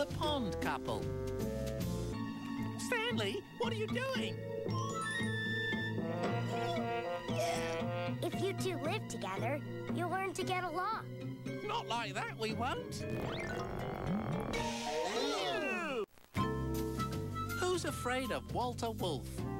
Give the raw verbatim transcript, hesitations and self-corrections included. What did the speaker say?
The Pond Couple. Stanley, what are you doing? If you two live together, you'll learn to get along. Not like that, we won't. Who's afraid of Walter Wolf?